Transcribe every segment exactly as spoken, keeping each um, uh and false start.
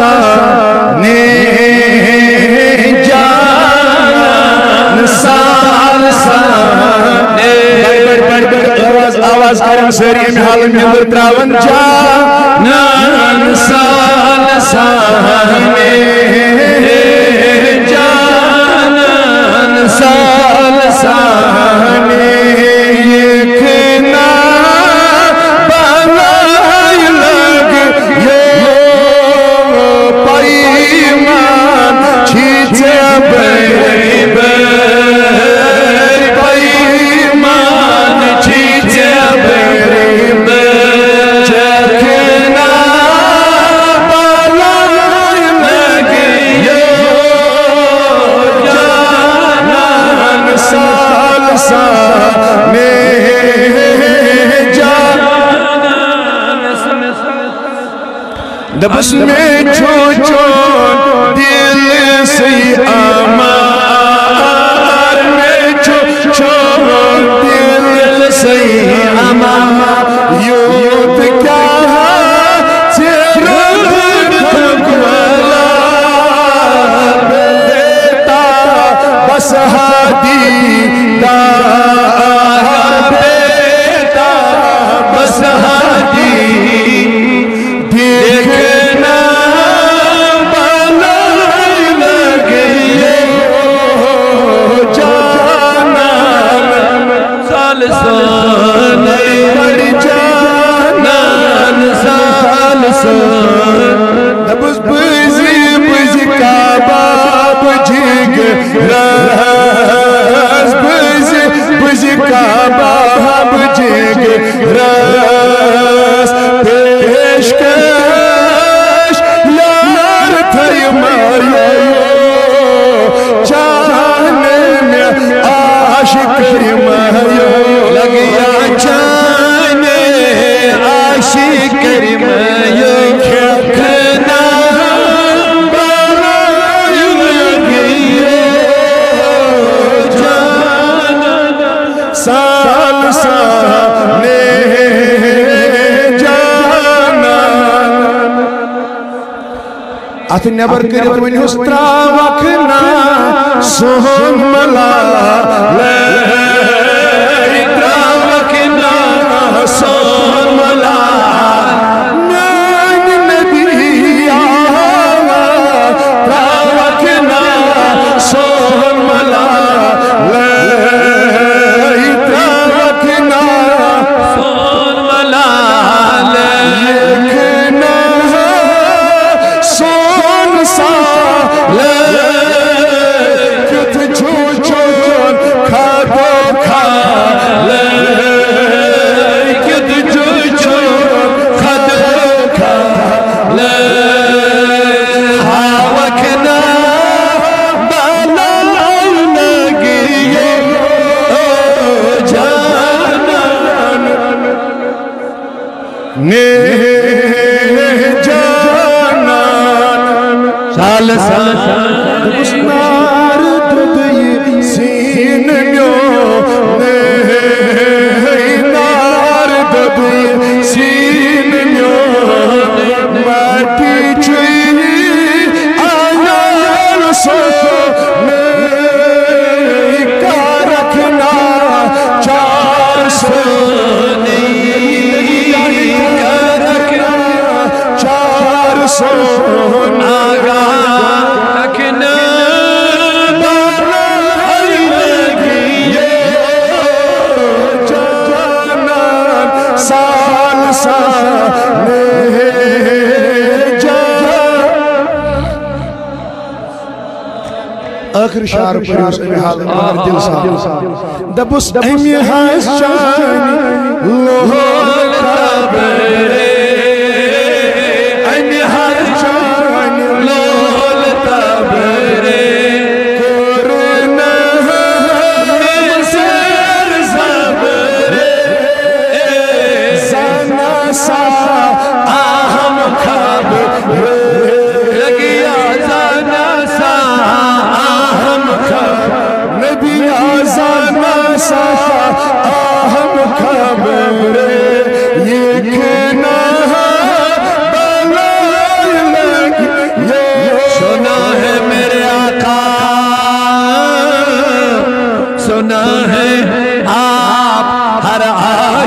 سانے جان سال سانے بڑھ بڑھ بڑھ بڑھ آواز آواز کرن سری میں حال میں در تراون جان سال سانے جان سال سانے دبس میں چھو چھو دل سے آمار میں چھو چھو دل سے آمار یوت کیا چرد کھگوالا بیتا بس ہادی دا بیتا بس ہادی دبس بزی بزی کعبہ بجھگ راز بزی بزی کعبہ بجھگ راز پیشکش یار تھئی مایو چاہنے میں عاشق مایو لگیا چاہنے عاشق مایو سال سانے جانا ات نبر کرت ون حس تراوکنا سون ملا لے تراوکنا سون ملا نان نبی آوا تراوکنا سون ملا لے سال سال اس نار دبئی سین میو نار دبئی سین میو ماٹی چوئی آیار سو میں کا رکھنا چار سو نہیں کا رکھنا چار سو آخر شعر پریوس امی حال مگر دل صاحب دبس امی حاس شانی لوہل تابرے امی حاس شانی لوہل تابرے کرنا سر زبرے زانا سا آہم خواب لگیا زانا سا نبی آزانا سا آہم خواب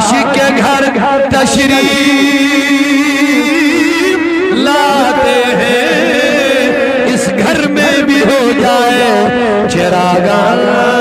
عاشق کے گھر تشریف لاتے ہیں، اس گھر میں بھی ہو جائے چراغاں